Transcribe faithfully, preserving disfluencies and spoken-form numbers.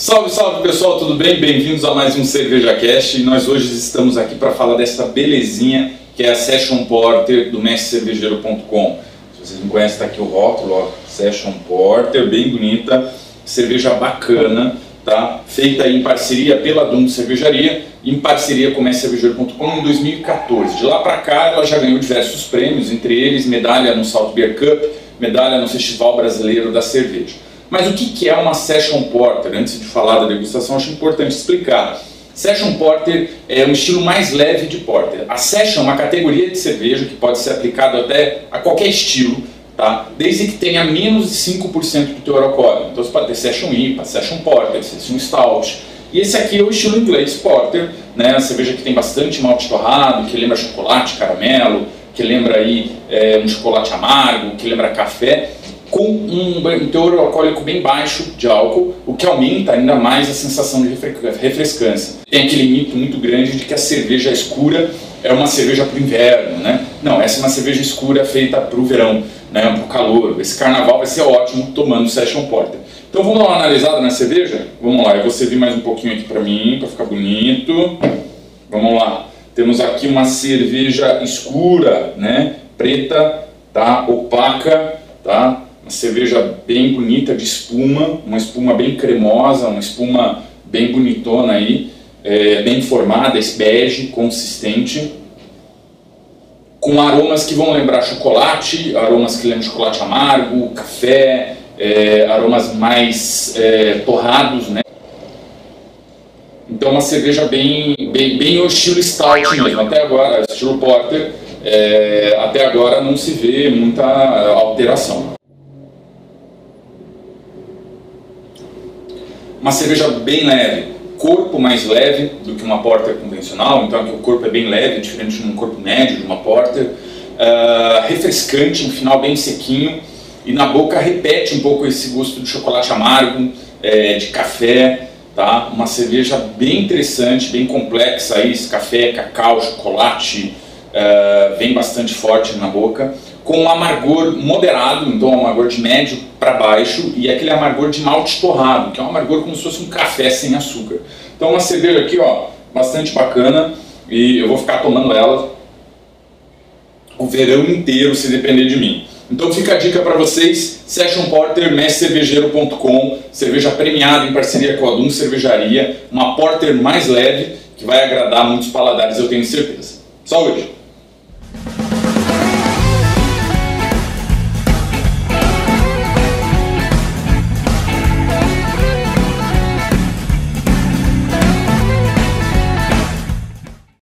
Salve, salve pessoal, tudo bem? Bem-vindos a mais um CervejaCast e nós hoje estamos aqui para falar dessa belezinha que é a Session Porter do mestre cervejeiro ponto com. Se vocês não conhecem, está aqui o rótulo, ó, Session Porter, bem bonita, cerveja bacana, tá? Feita em parceria pela Dum Cervejaria, em parceria com o mestre cervejeiro ponto com em dois mil e quatorze. De lá para cá ela já ganhou diversos prêmios, entre eles medalha no Salt Beer Cup, medalha no Festival Brasileiro da Cerveja. Mas o que é uma Session Porter? Antes de falar da degustação, acho importante explicar. Session Porter é um estilo mais leve de Porter. A Session é uma categoria de cerveja que pode ser aplicado até a qualquer estilo, tá? Desde que tenha menos de cinco por cento do teor alcoólico. Então você pode ter Session I P A, Session Porter, Session Stout. E esse aqui é o estilo inglês Porter, né? A cerveja que tem bastante malte torrado, que lembra chocolate, caramelo, que lembra aí é, um chocolate amargo, que lembra café, com um, um teor alcoólico bem baixo de álcool, o que aumenta ainda mais a sensação de refrescância. Tem aquele mito muito grande de que a cerveja escura é uma cerveja para o inverno, né? Não, essa é uma cerveja escura feita para o verão, né? Para o calor. Esse carnaval vai ser ótimo tomando Session Porter. Então vamos dar uma analisada na cerveja? Vamos lá, eu vou servir mais um pouquinho aqui para mim, para ficar bonito. Vamos lá. Temos aqui uma cerveja escura, né? Preta, tá? Opaca, tá? Uma cerveja bem bonita de espuma, uma espuma bem cremosa, uma espuma bem bonitona aí, é, bem formada, esse bege, consistente, com aromas que vão lembrar chocolate, aromas que lembram chocolate amargo, café, é, aromas mais é, torrados, né? Então uma cerveja bem, bem, bem o estilo stout mesmo, até agora, estilo porter, é, até agora não se vê muita alteração. Uma cerveja bem leve, corpo mais leve do que uma porter convencional, então aqui o corpo é bem leve, diferente de um corpo médio de uma porter, uh, refrescante, um final bem sequinho, e na boca repete um pouco esse gosto de chocolate amargo, é, de café, tá? Uma cerveja bem interessante, bem complexa, aí, esse café, cacau, chocolate, uh, vem bastante forte na boca, com um amargor moderado, então um amargor de médio para baixo, e aquele amargor de malte torrado, que é um amargor como se fosse um café sem açúcar. Então uma cerveja aqui, ó, bastante bacana, e eu vou ficar tomando ela o verão inteiro, se depender de mim. Então fica a dica para vocês, Session Porter, mestre cervejeiro ponto com, cerveja premiada em parceria com a Dum Cervejaria, uma porter mais leve, que vai agradar muitos paladares, eu tenho certeza. Saúde!